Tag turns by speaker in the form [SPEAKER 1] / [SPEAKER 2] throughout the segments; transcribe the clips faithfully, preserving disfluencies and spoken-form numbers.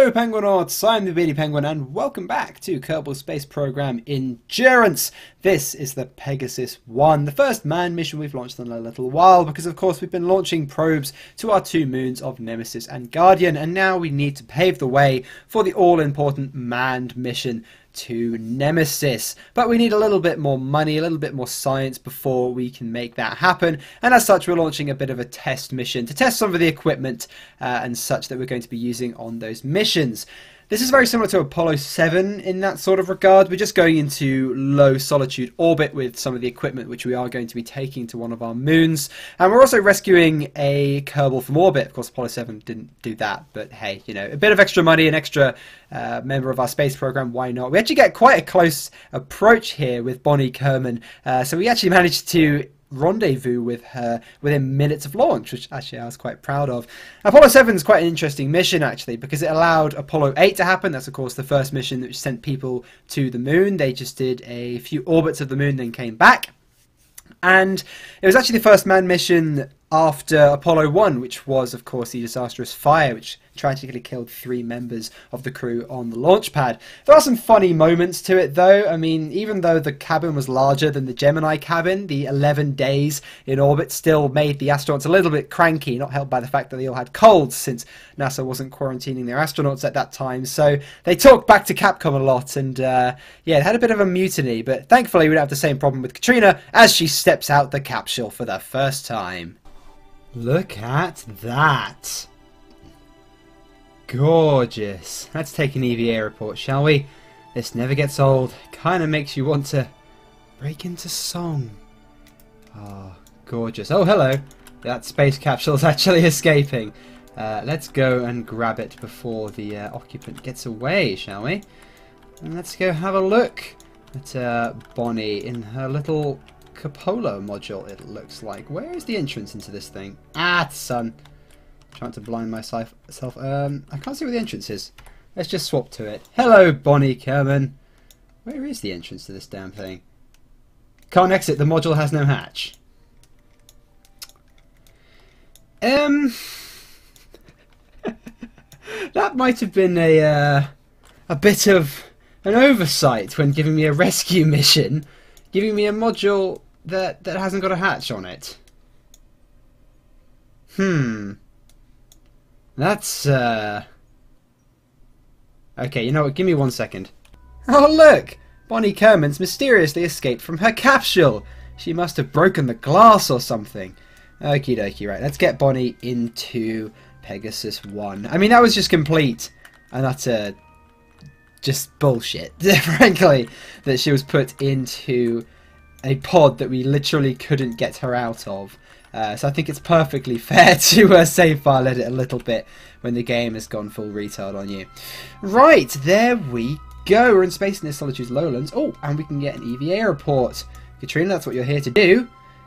[SPEAKER 1] Hello Penguinauts, I'm the Beardy Penguin and welcome back to Kerbal Space Program Endurance. This is the Pegasus one, the first manned mission we've launched in a little while because of course we've been launching probes to our two moons of Nemesis and Guardian, and now we need to pave the way for the all-important manned mission to Nemesis. But we need a little bit more money, a little bit more science before we can make that happen, and as such we're launching a bit of a test mission to test some of the equipment uh, and such that we're going to be using on those missions. This is very similar to Apollo seven in that sort of regard. We're just going into low solitude orbit with some of the equipment which we are going to be taking to one of our moons. And we're also rescuing a Kerbol from orbit. Of course, Apollo seven didn't do that, but hey, you know, a bit of extra money, an extra uh, member of our space program, why not? We actually get quite a close approach here with Bonnie Kerman. Uh, so we actually managed to rendezvous with her within minutes of launch, which actually I was quite proud of. Apollo seven is quite an interesting mission actually because it allowed Apollo eight to happen. That's of course the first mission which sent people to the moon. They just did a few orbits of the moon then came back, and it was actually the first manned mission after Apollo one, which was of course the disastrous fire which tragically killed three members of the crew on the launch pad. There are some funny moments to it though. I mean, even though the cabin was larger than the Gemini cabin, the eleven days in orbit still made the astronauts a little bit cranky, not helped by the fact that they all had colds since NASA wasn't quarantining their astronauts at that time. So they talked back to Capcom a lot, and uh, yeah, it had a bit of a mutiny, but thankfully we don't have the same problem with Katrina as she steps out the capsule for the first time. Look at that. Gorgeous. Let's take an E V A report, shall we? This never gets old. Kind of makes you want to break into song. Ah, oh, gorgeous. Oh, hello. That space capsule is actually escaping. Uh, let's go and grab it before the uh, occupant gets away, shall we? And let's go have a look at uh, Bonnie in her little cupola module, it looks like. Where is the entrance into this thing? Ah, sun. Trying to blind myself. Um, I can't see where the entrance is. Let's just swap to it. Hello, Bonnie Kerman. Where is the entrance to this damn thing? Can't exit. The module has no hatch. Um, that might have been a uh, a bit of an oversight when giving me a rescue mission, giving me a module that that hasn't got a hatch on it. Hmm. That's, uh... okay, you know what? Give me one second. Oh, look! Bonnie Kerman's mysteriously escaped from her capsule. She must have broken the glass or something. Okie dokie, right. Let's get Bonnie into Pegasus one. I mean, that was just complete and utter just bullshit, frankly, that she was put into a pod that we literally couldn't get her out of. Uh, so I think it's perfectly fair to uh, save file edit a little bit when the game has gone full retard on you. Right, there we go. We're in space near Solitude's lowlands. Oh, and we can get an E V A report. Katrina, that's what you're here to do.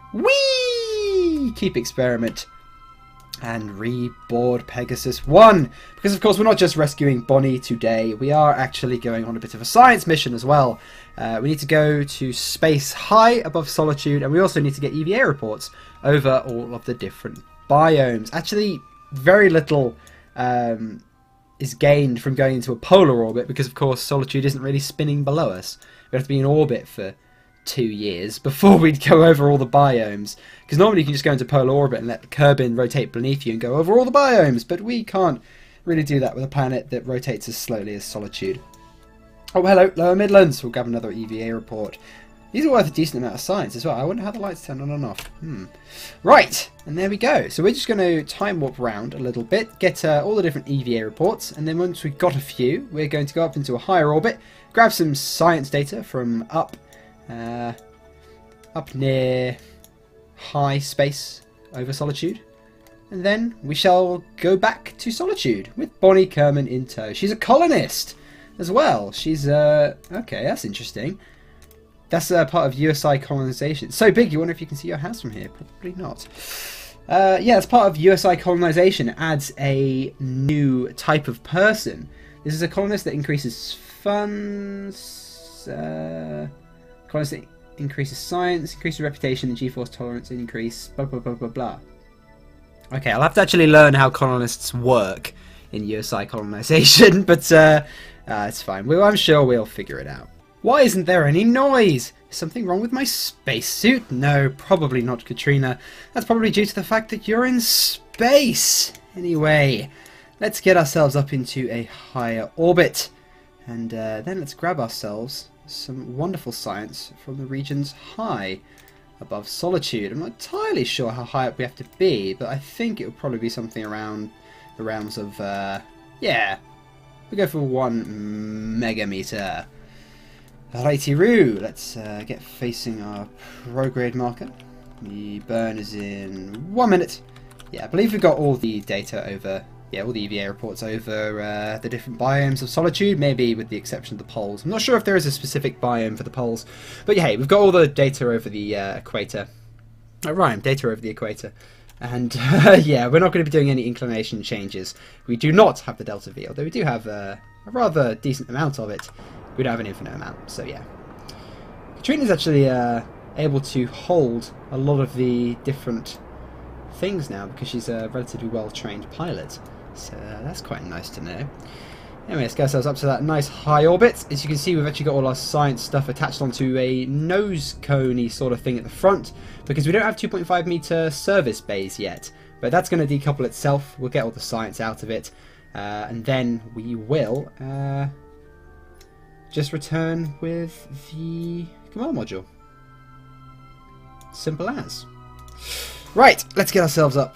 [SPEAKER 1] Whee! Keep experiment. And reboard Pegasus one. Because of course we're not just rescuing Bonnie today, we are actually going on a bit of a science mission as well. Uh, we need to go to space high above Solitude, and we also need to get E V A reports over all of the different biomes. Actually, very little um, is gained from going into a polar orbit because of course Solitude isn't really spinning below us. We have to be in orbit for two years before we'd go over all the biomes, because normally you can just go into polar orbit and let the Kerbin rotate beneath you and go over all the biomes, but we can't really do that with a planet that rotates as slowly as Solitude. Oh, hello, Lower Midlands. We'll grab another E V A report. These are worth a decent amount of science as well. I wonder how the lights turn on and off. Hmm. Right, and there we go. So we're just going to time warp around a little bit, get uh, all the different E V A reports, and then once we've got a few, we're going to go up into a higher orbit, grab some science data from up Uh, up near high space over Solitude, and then we shall go back to Solitude with Bonnie Kerman in tow. She's a colonist as well. She's uh okay, that's interesting. That's uh, part of U S I colonization. It's so big you wonder if you can see your house from here. Probably not. Uh, yeah, it's part of U S I colonization. It adds a new type of person. This is a colonist that increases funds. Uh, Colonist that increases science, increases reputation, and G-force tolerance, and increase blah blah blah blah blah. Okay, I'll have to actually learn how colonists work in U S I colonization, but uh, uh, it's fine. Well, I'm sure we'll figure it out. Why isn't there any noise? Is something wrong with my spacesuit? No, probably not, Katrina. That's probably due to the fact that you're in space. Anyway, let's get ourselves up into a higher orbit. And uh, then let's grab ourselves some wonderful science from the regions high above Solitude. I'm not entirely sure how high up we have to be, but I think it would probably be something around the realms of, uh, yeah, we go for one megameter. Righty-roo, let's uh, get facing our prograde marker. The burn is in one minute. Yeah, I believe we've got all the data over, yeah, all the E V A reports over uh, the different biomes of Solitude, maybe with the exception of the poles. I'm not sure if there is a specific biome for the poles, but yeah, hey, we've got all the data over the uh, equator. Oh, rhyme, data over the equator. And uh, yeah, we're not going to be doing any inclination changes. We do not have the delta V, although we do have uh, a rather decent amount of it. We don't have an infinite amount, so yeah. Katrina's actually uh, able to hold a lot of the different things now because she's a relatively well-trained pilot. So uh, that's quite nice to know. Anyway, let's get ourselves up to that nice high orbit. As you can see, we've actually got all our science stuff attached onto a nose cone-y sort of thing at the front because we don't have two point five meter service bays yet. But that's going to decouple itself. We'll get all the science out of it. Uh, and then we will uh, just return with the command module. Simple as. Right, let's get ourselves up.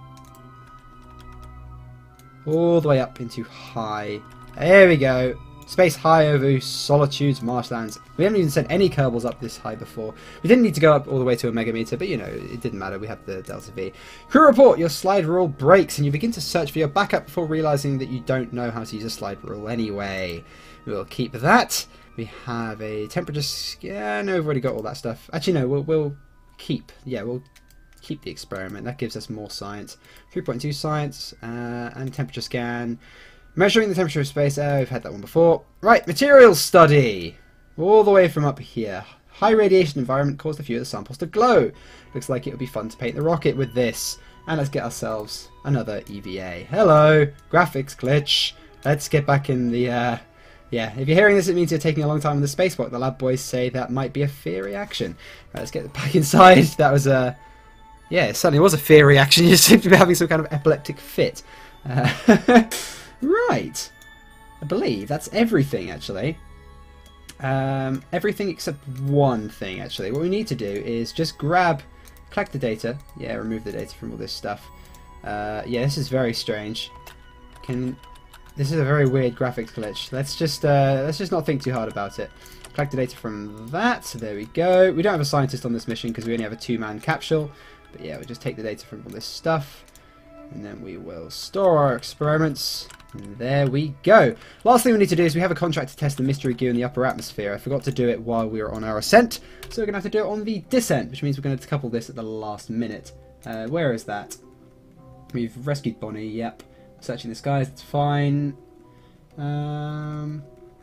[SPEAKER 1] All the way up into high. There we go. Space high over Solitude's marshlands. We haven't even sent any Kerbals up this high before. We didn't need to go up all the way to a megameter, but you know, it didn't matter. We have the Delta V. Crew report, your slide rule breaks and you begin to search for your backup before realizing that you don't know how to use a slide rule anyway. We'll keep that. We have a temperature scan. No, we've already got all that stuff. Actually, no, we'll, we'll keep. Yeah, we'll keep the experiment. That gives us more science. three point two science uh, and temperature scan. Measuring the temperature of space. Oh, we've had that one before. Right, materials study. All the way from up here. High radiation environment caused a few of the samples to glow. Looks like it would be fun to paint the rocket with this. And let's get ourselves another E V A. Hello, graphics glitch. Let's get back in the... Uh, yeah, if you're hearing this, it means you're taking a long time in the spacewalk. The lab boys say that might be a fear reaction. Right, let's get back inside. That was a... Yeah, it certainly was a fear reaction. You seem to be having some kind of epileptic fit. Uh, right. I believe that's everything, actually. Um, everything except one thing, actually. What we need to do is just grab, collect the data. Yeah, remove the data from all this stuff. Uh, yeah, this is very strange. Can this is a very weird graphics glitch. Let's just uh, let's just not think too hard about it. Collect the data from that. So there we go. We don't have a scientist on this mission because we only have a two-man capsule. But yeah, we'll just take the data from all this stuff. And then we will store our experiments. And there we go. Last thing we need to do is we have a contract to test the mystery goo in the upper atmosphere. I forgot to do it while we were on our ascent. So we're going to have to do it on the descent, which means we're going to decouple this at the last minute. Uh, where is that? We've rescued Bonnie, yep. Searching the skies, that's fine. Um,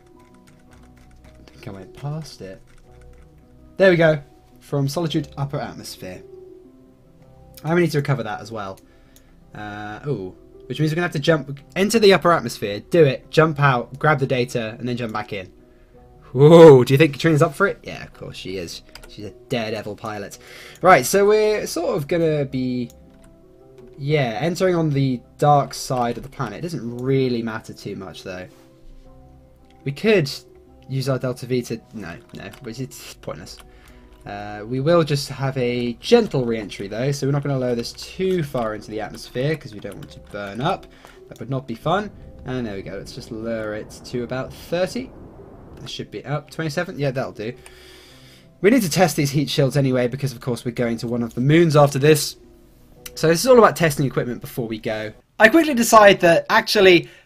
[SPEAKER 1] I think I went past it. There we go. From Solitude upper atmosphere. I need to recover that as well. Uh, ooh. Which means we're going to have to jump, enter the upper atmosphere, do it, jump out, grab the data, and then jump back in. Whoa, do you think Katrina's up for it? Yeah, of course she is. She's a daredevil pilot. Right, so we're sort of going to be, yeah, entering on the dark side of the planet. It doesn't really matter too much, though. We could use our Delta V to, no, no, which is pointless. Uh, we will just have a gentle re-entry though, so we're not going to lower this too far into the atmosphere because we don't want to burn up. That would not be fun. And there we go, let's just lower it to about thirty. That should be up. twenty-seven? Yeah, that'll do. We need to test these heat shields anyway because of course we're going to one of the moons after this. So this is all about testing equipment before we go. I quickly decide that actually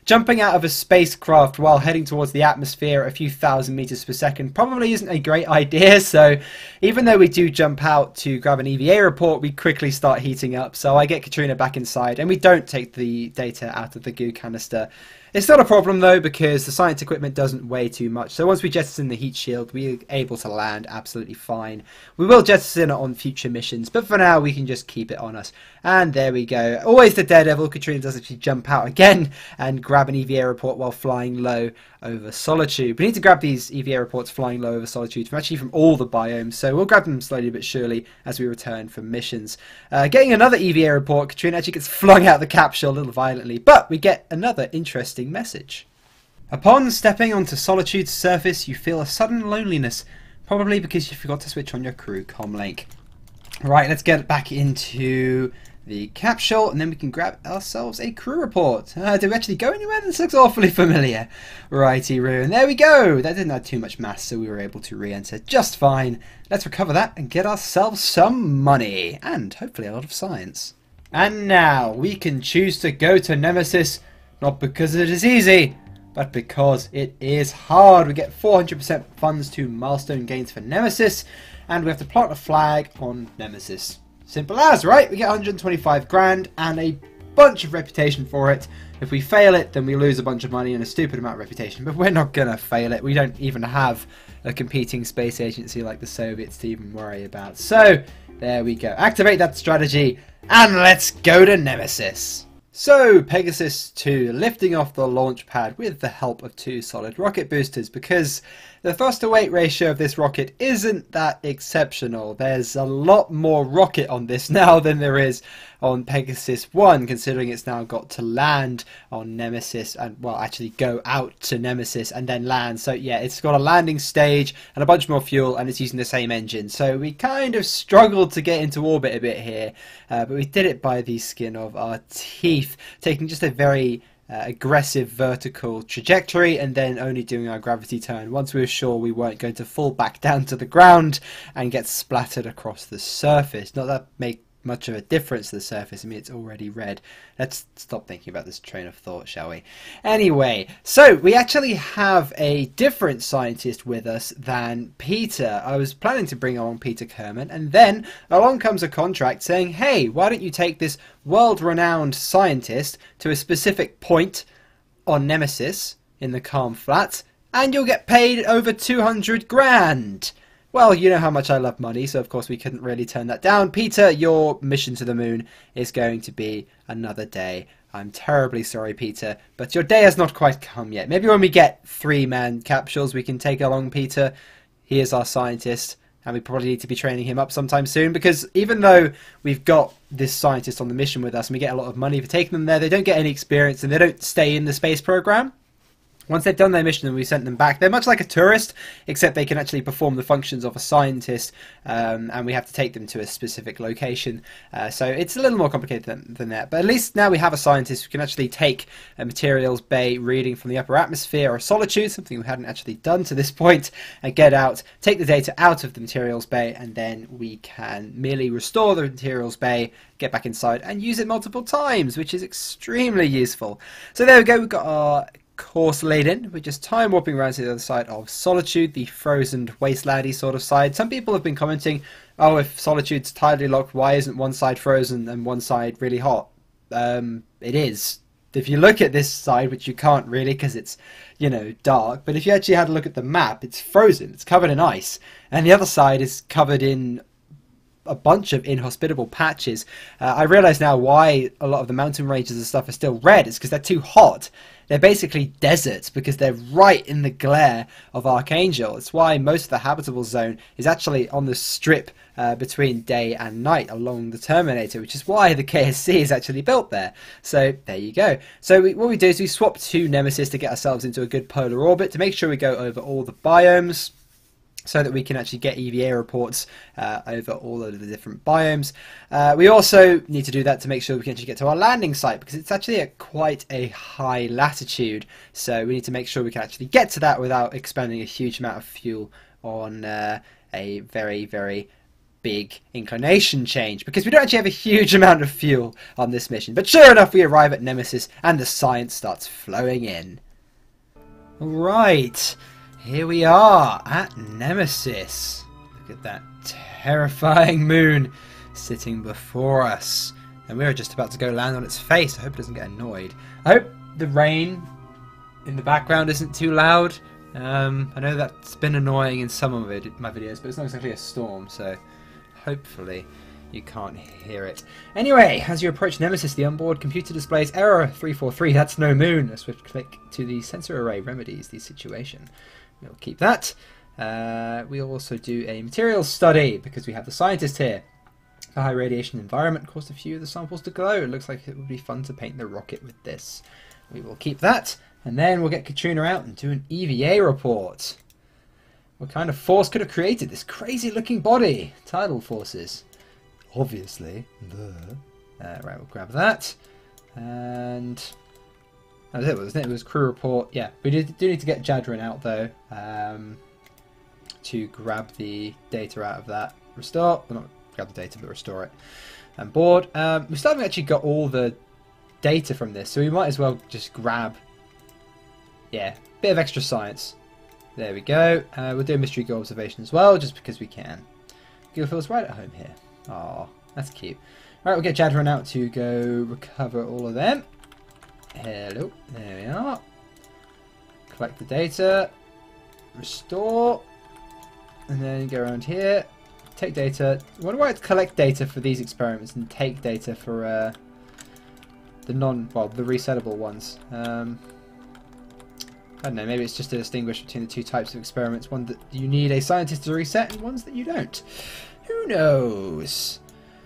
[SPEAKER 1] Jumping out of a spacecraft while heading towards the atmosphere a few thousand meters per second probably isn't a great idea, so even though we do jump out to grab an E V A report, we quickly start heating up. So I get Katrina back inside and we don't take the data out of the goo canister. It's not a problem though, because the science equipment doesn't weigh too much, so once we jettison the heat shield we're able to land absolutely fine. We will jettison it on future missions, but for now we can just keep it on us. And there we go. Always the daredevil. Katrina does actually jump out again and grab an E V A report while flying low over Solitude. We need to grab these E V A reports flying low over Solitude from actually from all the biomes, so we'll grab them slowly but surely as we return from missions. Uh, getting another E V A report, Katrina actually gets flung out of the capsule a little violently, but we get another interesting message. Upon stepping onto Solitude's surface, you feel a sudden loneliness, probably because you forgot to switch on your crew comlink. Right, let's get back into the capsule, and then we can grab ourselves a crew report. Uh, did we actually go anywhere? This looks awfully familiar. Righty-roo, and there we go. That didn't have too much mass, so we were able to re-enter just fine. Let's recover that and get ourselves some money, and hopefully a lot of science. And now we can choose to go to Nemesis, not because it is easy, but because it is hard. We get four hundred percent funds to milestone gains for Nemesis, and we have to plant a flag on Nemesis. Simple as, right? We get one hundred twenty-five grand and a bunch of reputation for it. If we fail it, then we lose a bunch of money and a stupid amount of reputation, but we're not gonna fail it. We don't even have a competing space agency like the Soviets to even worry about. So there we go. Activate that strategy and let's go to Nemesis. So, Pegasus two, lifting off the launch pad with the help of two solid rocket boosters, because the thrust to weight ratio of this rocket isn't that exceptional. There's a lot more rocket on this now than there is on Pegasus one, considering it's now got to land on Nemesis and, well, actually go out to Nemesis and then land. So yeah, it's got a landing stage and a bunch more fuel, and it's using the same engine. So we kind of struggled to get into orbit a bit here, uh, but we did it by the skin of our teeth, taking just a very uh, aggressive vertical trajectory and then only doing our gravity turn once we were sure we weren't going to fall back down to the ground and get splattered across the surface. Not that make much of a difference to the surface. I mean, it's already red. Let's stop thinking about this train of thought, shall we? Anyway, so we actually have a different scientist with us than Peter. I was planning to bring along Peter Kerman, and then along comes a contract saying, hey, why don't you take this world-renowned scientist to a specific point on Nemesis in the Calm Flats, and you'll get paid over two hundred grand. Well, you know how much I love money, so of course we couldn't really turn that down. Peter, your mission to the moon is going to be another day. I'm terribly sorry, Peter, but your day has not quite come yet. Maybe when we get three-man capsules we can take along Peter. He is our scientist, and we probably need to be training him up sometime soon, because even though we've got this scientist on the mission with us and we get a lot of money for taking them there, they don't get any experience and they don't stay in the space program. Once they've done their mission and we sent them back, they're much like a tourist, except they can actually perform the functions of a scientist, um, and we have to take them to a specific location. Uh, so it's a little more complicated than, than that. But at least now we have a scientist who can actually take a materials bay reading from the upper atmosphere or Solitude, something we hadn't actually done to this point, and get out, take the data out of the materials bay, and then we can merely restore the materials bay, get back inside, and use it multiple times, which is extremely useful. So there we go, we've got our course laid in. We're just time warping around to the other side of Solitude, the frozen wastelandy sort of side. Some people have been commenting, oh, if Solitude's tidally locked, why isn't one side frozen and one side really hot? Um, it is. If you look at this side, which you can't really because it's, you know, dark, but if you actually had a look at the map, it's frozen, it's covered in ice, and the other side is covered in a bunch of inhospitable patches. Uh, I realise now why a lot of the mountain ranges and stuff are still red. It's because they're too hot. They're basically deserts because they're right in the glare of Archangel. It's why most of the habitable zone is actually on the strip uh, between day and night along the Terminator, which is why the K S C is actually built there. So there you go. So we, what we do is we swap to Nemesis to get ourselves into a good polar orbit to make sure we go over all the biomes, so that we can actually get E V A reports uh, over all of the different biomes. Uh, we also need to do that to make sure we can actually get to our landing site, because it's actually at quite a high latitude. So we need to make sure we can actually get to that without expending a huge amount of fuel on uh, a very, very big inclination change, because we don't actually have a huge amount of fuel on this mission. But sure enough, we arrive at Nemesis and the science starts flowing in. Right, here we are at Nemesis. Look at that terrifying moon sitting before us. And we're just about to go land on its face. I hope it doesn't get annoyed. I hope the rain in the background isn't too loud. Um, I know that's been annoying in some of it, my videos, but it's not exactly a storm, so hopefully you can't hear it. Anyway, as you approach Nemesis, the onboard computer displays error three four three, that's no moon. A swift click to the sensor array remedies the situation. We'll keep that. Uh, we'll also do a materials study, because we have the scientist here. The high radiation environment caused a few of the samples to glow. It looks like it would be fun to paint the rocket with this. We will keep that, and then we'll get Katrina out and do an E V A report. What kind of force could have created this crazy looking body? Tidal forces. Obviously. Duh. Uh, right, we'll grab that. And that was it, wasn't it? It was crew report. Yeah, we did, do need to get Jadrin out though, um, to grab the data out of that. Restore. Well, not grab the data, but restore it. And board. Um, we still haven't actually got all the data from this, so we might as well just grab, yeah, bit of extra science. There we go. Uh, we'll do a mystery go observation as well, just because we can. Gil feels right at home here. Aw, that's cute. Alright, we'll get Jadrin out to go recover all of them. Hello, there we are. Collect the data. Restore. And then go around here. Take data. I wonder why it's collect data for these experiments and take data for uh, the non, well, the resettable ones. Um, I don't know, maybe it's just to distinguish between the two types of experiments. One that you need a scientist to reset and ones that you don't. Who knows?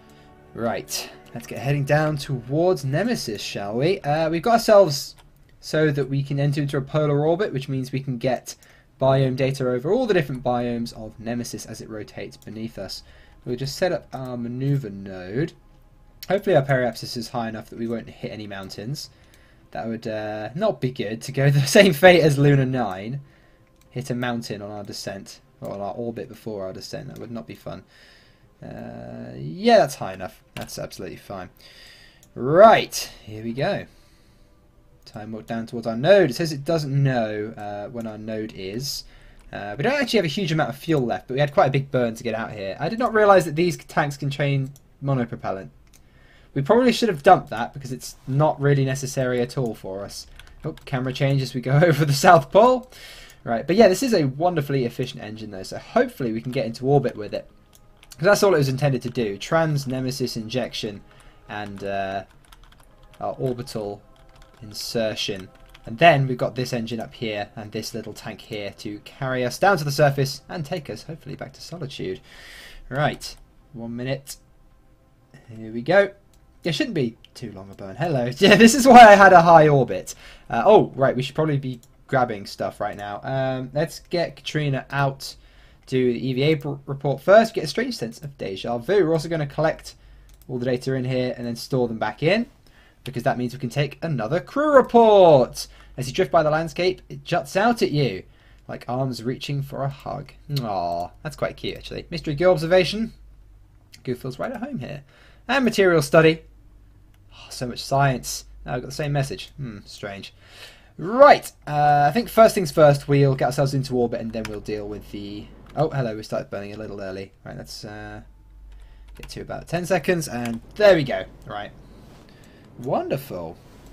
[SPEAKER 1] Right, let's get heading down towards Nemesis, shall we? Uh, we've got ourselves so that we can enter into a polar orbit, which means we can get biome data over all the different biomes of Nemesis as it rotates beneath us. We'll just set up our maneuver node. Hopefully our periapsis is high enough that we won't hit any mountains. That would uh, not be good to go the same fate as Luna nine. Hit a mountain on our descent, or on our orbit before our descent. That would not be fun. Uh, yeah, that's high enough. That's absolutely fine. Right, here we go. Time walk down towards our node. It says it doesn't know uh, when our node is. Uh, we don't actually have a huge amount of fuel left, but we had quite a big burn to get out here. I did not realise that these tanks contain monopropellant. We probably should have dumped that, because it's not really necessary at all for us. Oh, camera change as we go over the South Pole. Right, but yeah, this is a wonderfully efficient engine though, so hopefully we can get into orbit with it. Because that's all it was intended to do. Trans-Nemesis injection and uh, our orbital insertion. And then we've got this engine up here and this little tank here to carry us down to the surface and take us hopefully back to Solitude. Right, one minute. Here we go. It shouldn't be too long a burn. Hello. Yeah, this is why I had a high orbit. Uh, oh, right, we should probably be grabbing stuff right now. Um, let's get Katrina out, do the E V A report first, get a strange sense of deja vu. We're also going to collect all the data in here and then store them back in, because that means we can take another crew report. As you drift by the landscape, it juts out at you, like arms reaching for a hug. Aww, that's quite cute actually. Mystery Gear observation. Goo feels right at home here. And material study. Oh, so much science. Oh, I've got the same message. Hmm, strange. Right, uh, I think first things first, we'll get ourselves into orbit and then we'll deal with the... Oh, hello, we started burning a little early. Right, let's uh, get to about ten seconds, and there we go. Right. Wonderful.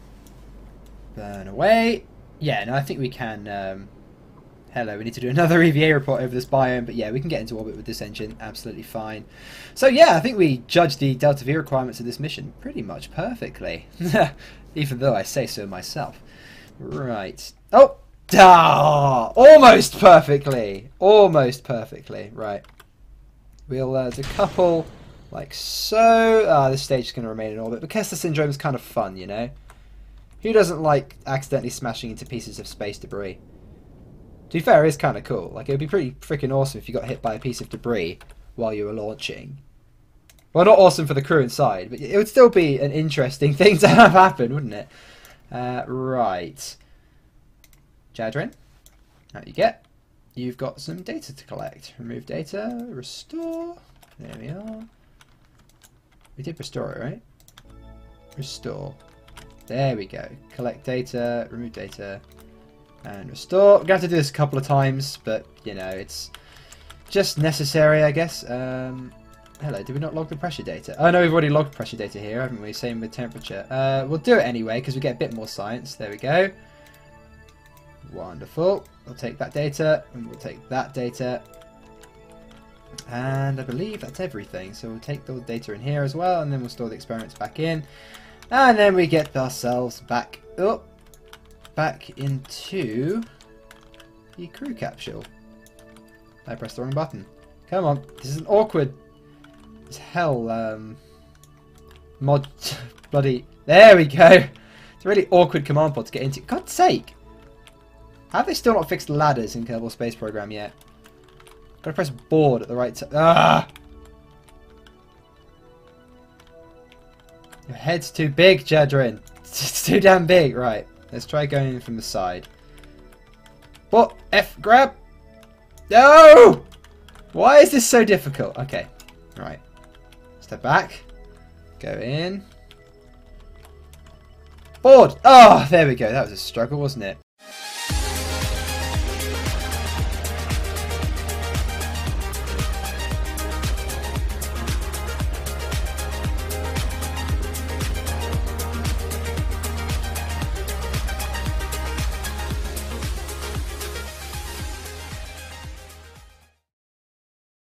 [SPEAKER 1] Burn away. Yeah, no, I think we can... Um, hello, we need to do another E V A report over this biome, but yeah, we can get into orbit with this engine absolutely fine. So yeah, I think we judged the Delta V requirements of this mission pretty much perfectly. Even though I say so myself. Right. Oh! Ah, almost perfectly! Almost perfectly. Right. We'll uh, do a couple like so. Ah, this stage is going to remain in orbit. But Kessler Syndrome is kind of fun, you know? Who doesn't like accidentally smashing into pieces of space debris? To be fair, it is kind of cool. Like, it would be pretty freaking awesome if you got hit by a piece of debris while you were launching. Well, not awesome for the crew inside, but it would still be an interesting thing to have happen, wouldn't it? Uh, right. Jadrin, out you get. You've got some data to collect. Remove data, restore. There we are. We did restore it, right? Restore. There we go. Collect data, remove data, and restore. We're going to have to do this a couple of times, but, you know, it's just necessary, I guess. Um, hello, did we not log the pressure data? Oh, no, we've already logged pressure data here, haven't we? Same with temperature. Uh, we'll do it anyway, because we get a bit more science. There we go. Wonderful. We'll take that data, and we'll take that data. And I believe that's everything. So we'll take the data in here as well, and then we'll store the experiments back in. And then we get ourselves back up, back into the crew capsule. I pressed the wrong button. Come on, this is an awkward as hell um, mod. Bloody, there we go. It's a really awkward command pod to get into. God's sake, have they still not fixed ladders in Kerbal Space Program yet? Gotta press board at the right time. Ah! Your head's too big, Jedrin. It's too damn big. Right, let's try going in from the side. What? F grab? No! Why is this so difficult? Okay, right. Step back. Go in. Board! Oh, there we go. That was a struggle, wasn't it?